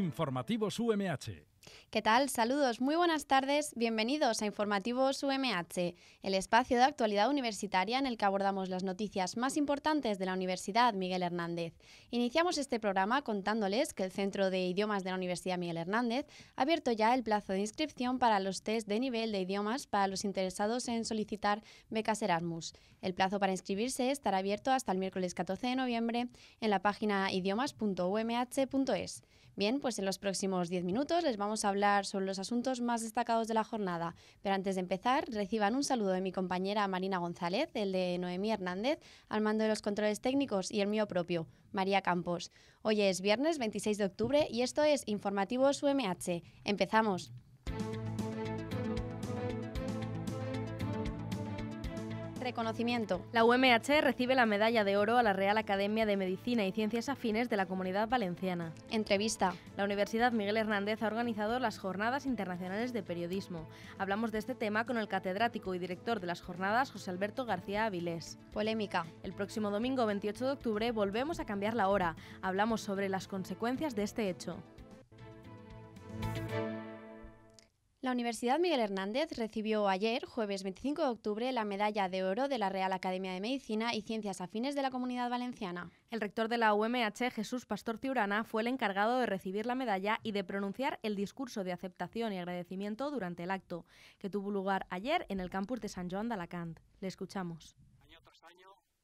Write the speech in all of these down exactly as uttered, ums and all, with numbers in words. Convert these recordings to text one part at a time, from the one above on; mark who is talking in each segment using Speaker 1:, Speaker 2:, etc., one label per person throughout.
Speaker 1: Informativos U M H.
Speaker 2: ¿Qué tal? Saludos, muy buenas tardes, bienvenidos a Informativos U M H, el espacio de actualidad universitaria en el que abordamos las noticias más importantes de la Universidad Miguel Hernández. Iniciamos este programa contándoles que el Centro de Idiomas de la Universidad Miguel Hernández ha abierto ya el plazo de inscripción para los test de nivel de idiomas para los interesados en solicitar becas Erasmus. El plazo para inscribirse estará abierto hasta el miércoles catorce de noviembre en la página idiomas punto u m h punto es. Bien, pues en los próximos diez minutos les vamos a hablar sobre los asuntos más destacados de la jornada. Pero antes de empezar, reciban un saludo de mi compañera Marina González, el de Noemí Hernández, al mando de los controles técnicos, y el mío propio, María Campos. Hoy es viernes veintiséis de octubre y esto es Informativos U M H. ¡Empezamos! Reconocimiento.
Speaker 3: La U M H recibe la medalla de oro a la Real Academia de Medicina y Ciencias Afines de la Comunidad Valenciana.
Speaker 2: Entrevista.
Speaker 3: La Universidad Miguel Hernández ha organizado las Jornadas Internacionales de Periodismo. Hablamos de este tema con el catedrático y director de las jornadas, José Alberto García Avilés.
Speaker 2: Polémica.
Speaker 3: El próximo domingo veintiocho de octubre volvemos a cambiar la hora. Hablamos sobre las consecuencias de este hecho.
Speaker 2: La Universidad Miguel Hernández recibió ayer, jueves veinticinco de octubre, la medalla de oro de la Real Academia de Medicina y Ciencias Afines de la Comunidad Valenciana.
Speaker 3: El rector de la U M H, Jesús Pastor Ciurana, fue el encargado de recibir la medalla y de pronunciar el discurso de aceptación y agradecimiento durante el acto, que tuvo lugar ayer en el campus de Sant Joan d'Alacant. Le escuchamos.
Speaker 4: Año tras año,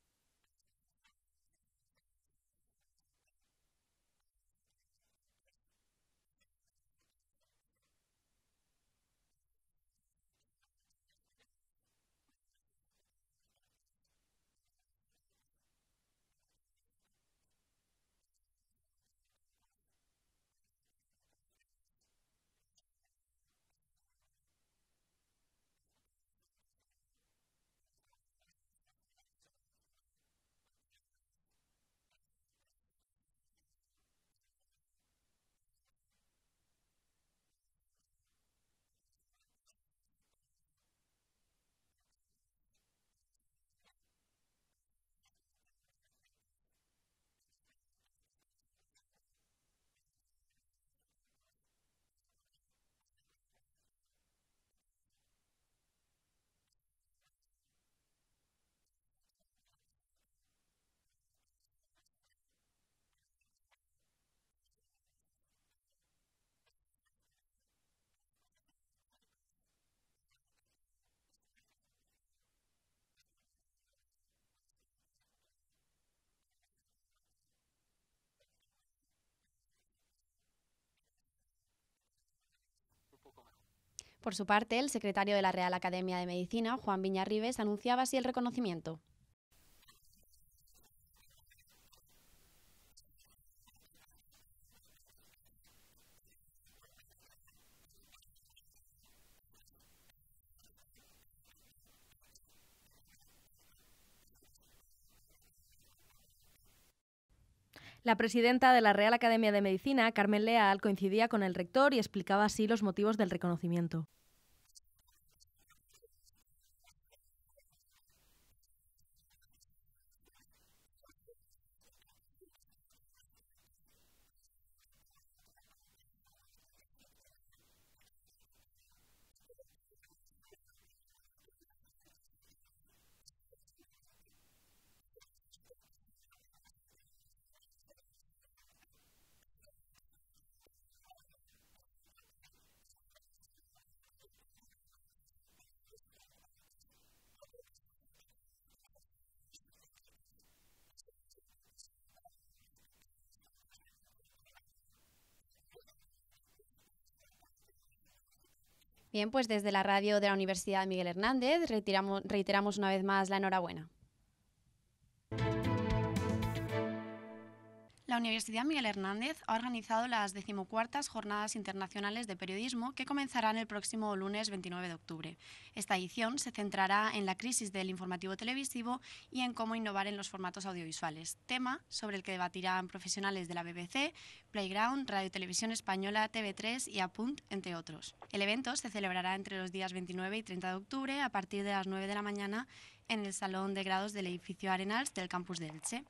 Speaker 4: un poco mejor.
Speaker 2: Por su parte, el secretario de la Real Academia de Medicina, Juan Viñarribes, anunciaba así el reconocimiento.
Speaker 3: La presidenta de la Real Academia de Medicina, Carmen Leal, coincidía con el rector y explicaba así los motivos del reconocimiento.
Speaker 2: Bien, pues desde la radio de la Universidad Miguel Hernández reiteramos, reiteramos una vez más la enhorabuena. La Universidad Miguel Hernández ha organizado las decimocuartas Jornadas Internacionales de Periodismo que comenzarán el próximo lunes veintinueve de octubre. Esta edición se centrará en la crisis del informativo televisivo y en cómo innovar en los formatos audiovisuales, tema sobre el que debatirán profesionales de la B B C, Playground, Radio Televisión Española, T V tres y Apunt, entre otros. El evento se celebrará entre los días veintinueve y treinta de octubre a partir de las nueve de la mañana en el Salón de Grados del edificio Arenals del campus de Elche.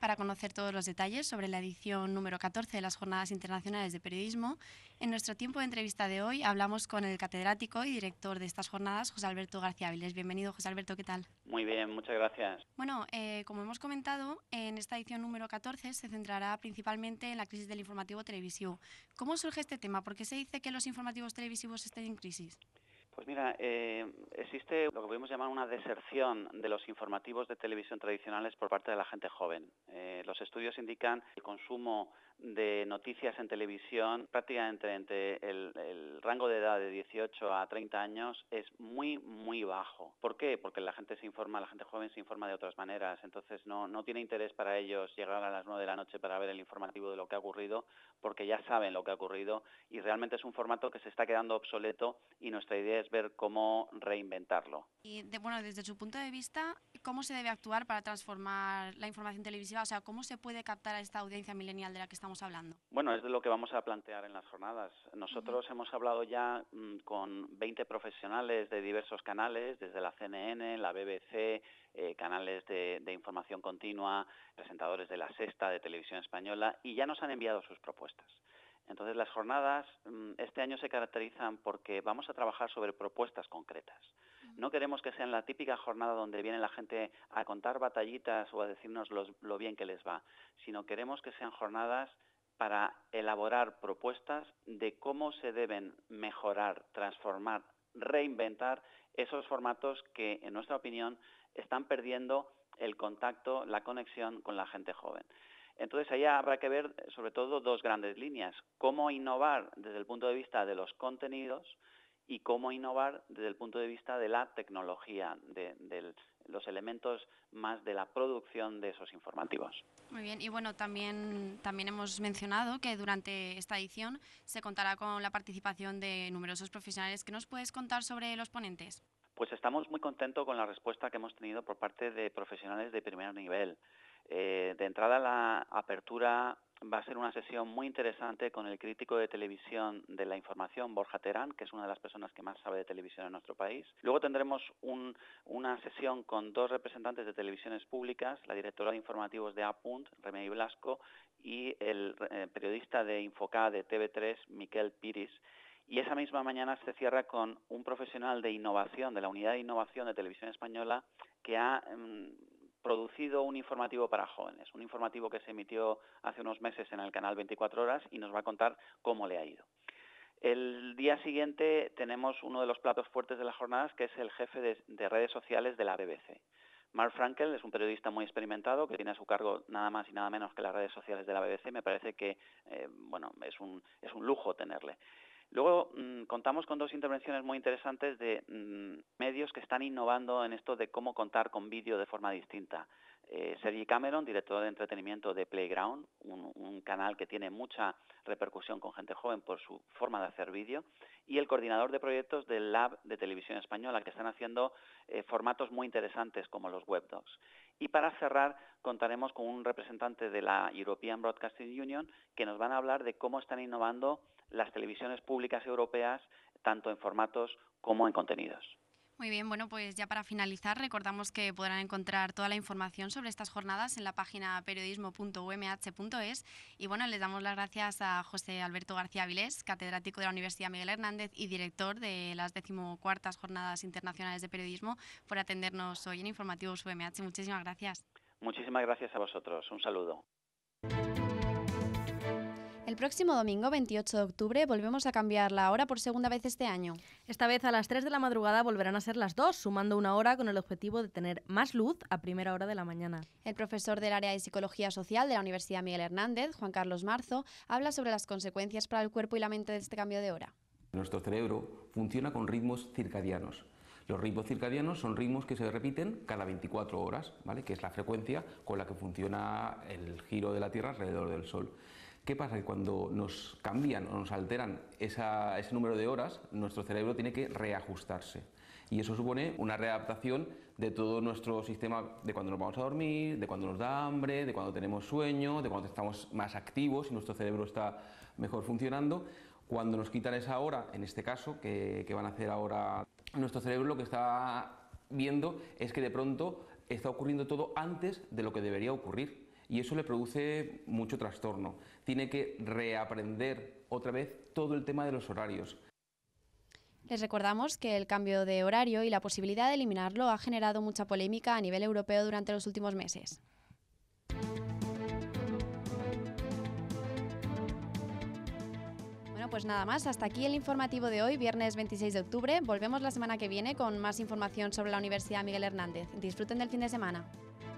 Speaker 2: para conocer todos los detalles sobre la edición número catorce de las Jornadas Internacionales de Periodismo. En nuestro tiempo de entrevista de hoy hablamos con el catedrático y director de estas jornadas, José Alberto García Viles. Bienvenido, José Alberto, ¿qué tal?
Speaker 1: Muy bien, muchas gracias.
Speaker 2: Bueno, eh, como hemos comentado, en esta edición número catorce se centrará principalmente en la crisis del informativo televisivo. ¿Cómo surge este tema? ¿Por qué se dice que los informativos televisivos estén en crisis?
Speaker 1: Pues mira, eh, existe lo que podemos llamar una deserción de los informativos de televisión tradicionales por parte de la gente joven. Eh, los estudios indican que el consumo de noticias en televisión prácticamente entre el, el rango de edad de dieciocho a treinta años es muy, muy bajo. ¿Por qué? Porque la gente se informa, la gente joven se informa de otras maneras, entonces no, no tiene interés para ellos llegar a las nueve de la noche para ver el informativo de lo que ha ocurrido, porque ya saben lo que ha ocurrido y realmente es un formato que se está quedando obsoleto y nuestra idea es ver cómo reinventarlo.
Speaker 2: Y de, bueno, desde su punto de vista, ¿cómo se debe actuar para transformar la información televisiva? O sea, ¿cómo se puede captar a esta audiencia milenial de la que estamos hablando?
Speaker 1: Bueno, es de lo que vamos a plantear en las jornadas. Nosotros uh-huh. hemos hablado ya mmm, con veinte profesionales de diversos canales, desde la C N N, la B B C, eh, canales de, de información continua, presentadores de La Sexta, de Televisión Española, y ya nos han enviado sus propuestas. Entonces, las jornadas este año se caracterizan porque vamos a trabajar sobre propuestas concretas. No queremos que sean la típica jornada donde viene la gente a contar batallitas o a decirnos los, lo bien que les va, sino queremos que sean jornadas para elaborar propuestas de cómo se deben mejorar, transformar, reinventar esos formatos que, en nuestra opinión, están perdiendo el contacto, la conexión con la gente joven. Entonces, ahí habrá que ver, sobre todo, dos grandes líneas. Cómo innovar desde el punto de vista de los contenidos y cómo innovar desde el punto de vista de la tecnología, de, de los elementos más de la producción de esos informativos.
Speaker 2: Muy bien, y bueno, también, también hemos mencionado que durante esta edición se contará con la participación de numerosos profesionales. ¿Qué nos puedes contar sobre los ponentes?
Speaker 1: Pues estamos muy contentos con la respuesta que hemos tenido por parte de profesionales de primer nivel. Eh, de entrada, la apertura va a ser una sesión muy interesante con el crítico de televisión de la información, Borja Terán, que es una de las personas que más sabe de televisión en nuestro país. Luego tendremos un, una sesión con dos representantes de televisiones públicas, la directora de informativos de A. Remei Blasco, y el eh, periodista de Infocá de T V tres, Miquel Piris. Y esa misma mañana se cierra con un profesional de innovación, de la Unidad de Innovación de Televisión Española, que ha mmm, producido un informativo para jóvenes, un informativo que se emitió hace unos meses en el canal veinticuatro horas y nos va a contar cómo le ha ido. El día siguiente tenemos uno de los platos fuertes de las jornadas, que es el jefe de, de redes sociales de la B B C. Mark Frankel es un periodista muy experimentado que tiene a su cargo nada más y nada menos que las redes sociales de la B B C. Me parece que eh, bueno, es un, es un lujo tenerle. Luego mmm, contamos con dos intervenciones muy interesantes de mmm, medios que están innovando en esto de cómo contar con vídeo de forma distinta. Eh, Sergi Cameron, director de entretenimiento de Playground, un, un canal que tiene mucha repercusión con gente joven por su forma de hacer vídeo, y el coordinador de proyectos del Lab de Televisión Española, que están haciendo eh, formatos muy interesantes como los webdocs. Y para cerrar, contaremos con un representante de la European Broadcasting Union que nos van a hablar de cómo están innovando las televisiones públicas europeas, tanto en formatos como en contenidos.
Speaker 2: Muy bien, bueno, pues ya para finalizar recordamos que podrán encontrar toda la información sobre estas jornadas en la página periodismo punto u m h punto es y bueno, les damos las gracias a José Alberto García Viles, catedrático de la Universidad Miguel Hernández y director de las decimocuartas Jornadas Internacionales de Periodismo, por atendernos hoy en Informativos U M H. Muchísimas gracias.
Speaker 1: Muchísimas gracias a vosotros. Un saludo.
Speaker 2: El próximo domingo, veintiocho de octubre, volvemos a cambiar la hora por segunda vez este año.
Speaker 3: Esta vez a las tres de la madrugada volverán a ser las dos, sumando una hora con el objetivo de tener más luz a primera hora de la mañana.
Speaker 2: El profesor del área de Psicología Social de la Universidad Miguel Hernández, Juan Carlos Marzo, habla sobre las consecuencias para el cuerpo y la mente de este cambio de hora.
Speaker 5: Nuestro cerebro funciona con ritmos circadianos. Los ritmos circadianos son ritmos que se repiten cada veinticuatro horas, ¿vale? Que es la frecuencia con la que funciona el giro de la Tierra alrededor del Sol. ¿Qué pasa? Que cuando nos cambian o nos alteran esa, ese número de horas, nuestro cerebro tiene que reajustarse. Y eso supone una readaptación de todo nuestro sistema, de cuando nos vamos a dormir, de cuando nos da hambre, de cuando tenemos sueño, de cuando estamos más activos y nuestro cerebro está mejor funcionando. Cuando nos quitan esa hora, en este caso, que, que van a hacer ahora, nuestro cerebro lo que está viendo es que de pronto está ocurriendo todo antes de lo que debería ocurrir. y eso le produce mucho trastorno. Tiene que reaprender otra vez todo el tema de los horarios.
Speaker 2: Les recordamos que el cambio de horario y la posibilidad de eliminarlo ha generado mucha polémica a nivel europeo durante los últimos meses. Bueno, pues nada más, hasta aquí el informativo de hoy, viernes veintiséis de octubre. Volvemos la semana que viene con más información sobre la Universidad Miguel Hernández. Disfruten del fin de semana.